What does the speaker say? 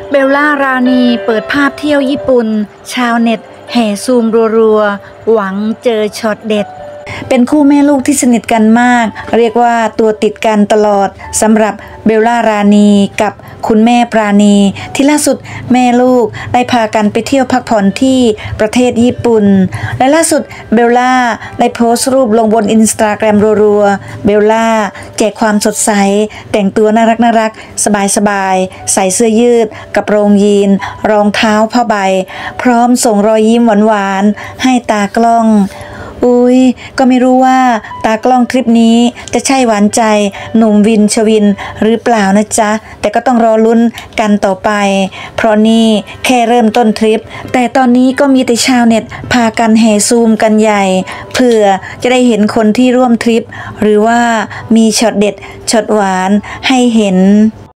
เบลล่ารานีเปิดภาพเที่ยวญี่ปุ่นชาวเน็ตแห่ซูมรัวๆหวังเจอช็อตเด็ดเป็นคู่แม่ลูกที่สนิทกันมากเรียกว่าตัวติดกันตลอดสำหรับเบลล่ารานีกับคุณแม่ปราณีที่ล่าสุดแม่ลูกได้พากันไปเที่ยวพักผ่อนที่ประเทศญี่ปุ่นและล่าสุดเบลล่าได้โพสต์รูปลงบนอินสตาแกรมรัวๆเบลล่าแจกความสดใสแต่งตัวน่ารักสบายใส่เสื้อยืดกับโรงยีนรองเท้าผ้าใบพร้อมส่งรอยยิ้มหวานๆให้ตากล้องอุ๊ยก็ไม่รู้ว่าตากล้องคลิปนี้จะใช่หวานใจหนุ่มวินชวินหรือเปล่านะจ๊ะแต่ก็ต้องรอลุ้นกันต่อไปเพราะนี่แค่เริ่มต้นทริปแต่ตอนนี้ก็มีแต่ชาวเน็ตพากันแห่ซูมกันใหญ่เพื่อจะได้เห็นคนที่ร่วมทริปหรือว่ามีช็อตเด็ดช็อตหวานให้เห็น